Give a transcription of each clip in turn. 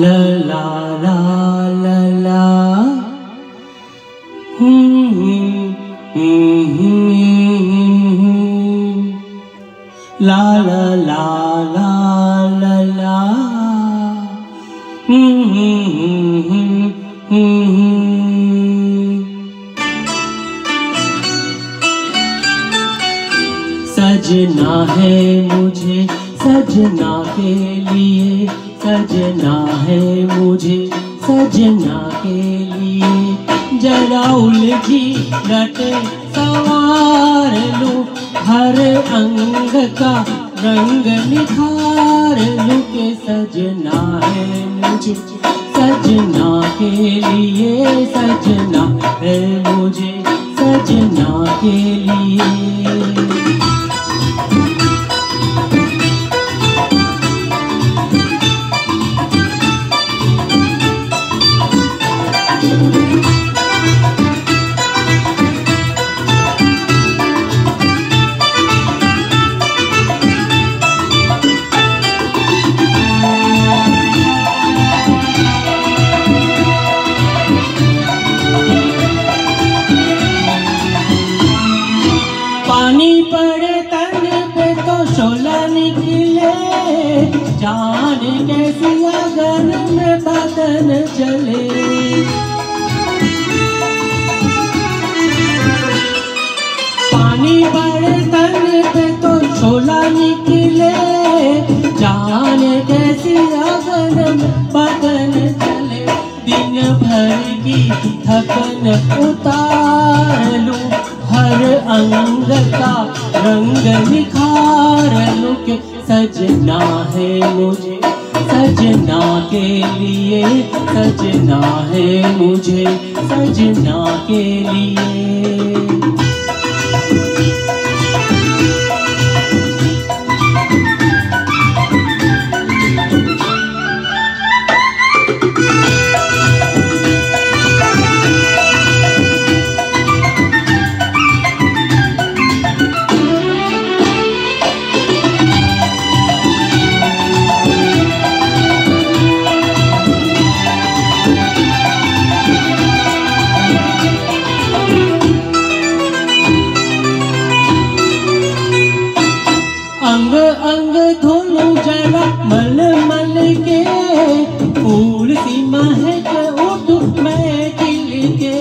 la la la la la. La la la la la la. सजना है मुझे सजना के लिए, सजना है मुझे सजना के लिए। जरा उलझी रटे सवार लूं, हर अंग का रंग निखार लूं के सजना है मुझे सजना के लिए, सजना है मुझे सजना के लिए। पानी पड़े तन पे तो शोला निकले, जान कैसी अगन में बदन चले। पानी पड़े तन पे तो शोला निकले, जान कैसी अगन में बदन चले। दिन भर की थकन उतार लूं, हर अंग का रंग निखार लूं के सजना है मुझे सजना के लिए, सजना है मुझे सजना के लिए। अंग अंग धोलूं जरा मल मल के, फूल सी महक उठूं मैं खिल के।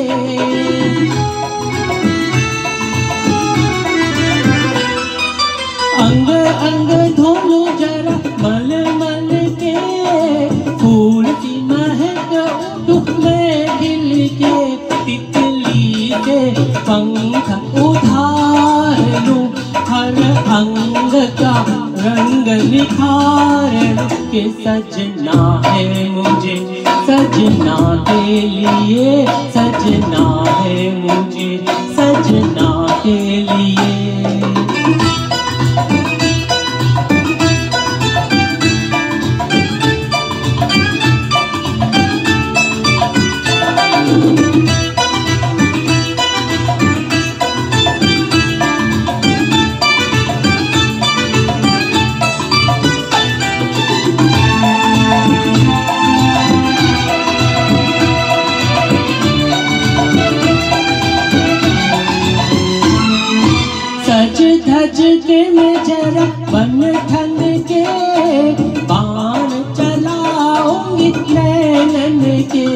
अंग अंग धोलूं जरा मल मल के, फूल सी महक उठूं मैं खिल के। तितली के पंख उधार लूं, हर अंग का रंग निखार के सजना है मुझे सजना के लिए, सजना है मुझे सजना के लिए। सज धज के मैं जरा बन ठन के, बाण चलाऊंगी नैनन के।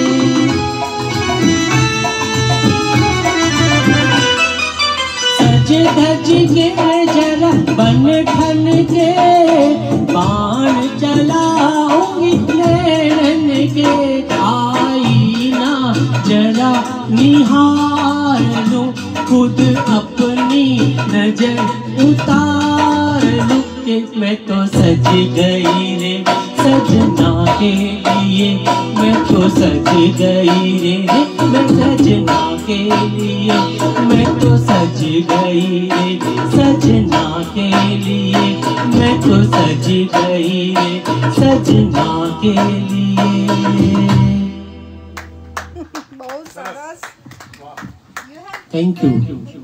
सज धज के मैं जरा बन ठन के, बाण चलाऊंगी नैनन के। आईना जरा निहार लूं, खुद अपनी नजर उतार लूं के मैं तो सज गई रे सजना के लिए, मैं तो सज गई रे मैं सजना के लिए। मैं तो सज गई रे सजना के लिए, मैं तो सज गई रे सजना के लिए। बहुत सरस। Thank you.